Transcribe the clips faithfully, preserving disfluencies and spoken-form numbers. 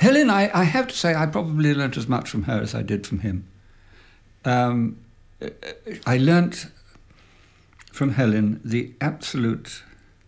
Helen, I, I have to say, I probably learnt as much from her as I did from him. Um, I learnt from Helen the absolute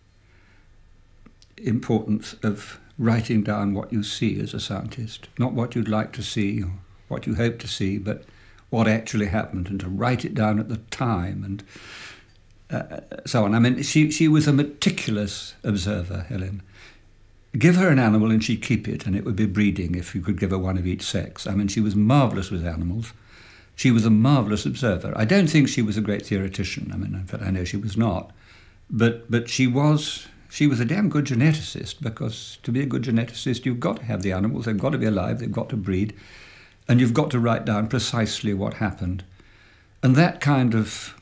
importance of writing down what you see as a scientist, not what you'd like to see or what you hope to see, but what actually happened, and to write it down at the time, and uh, so on. I mean, she, she was a meticulous observer, Helen. Give her an animal and she'd keep it, and it would be breeding if you could give her one of each sex. I mean, she was marvellous with animals. She was a marvellous observer. I don't think she was a great theoretician. I mean, in fact, I know she was not. But, but she was... She was a damn good geneticist, because to be a good geneticist, you've got to have the animals, they've got to be alive, they've got to breed, and you've got to write down precisely what happened. And that kind of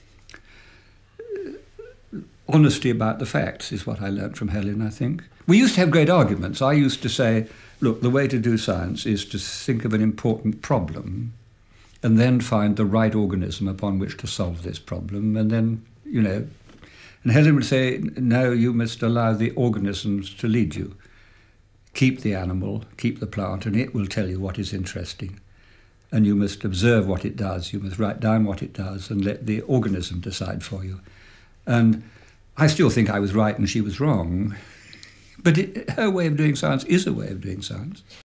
honesty about the facts is what I learnt from Helen, I think. We used to have great arguments. I used to say, look, the way to do science is to think of an important problem and then find the right organism upon which to solve this problem, and then, you know, and Helen would say, no, you must allow the organisms to lead you. Keep the animal, keep the plant, and it will tell you what is interesting. And you must observe what it does, you must write down what it does, and let the organism decide for you. And I still think I was right and she was wrong, but it, her way of doing science is a way of doing science.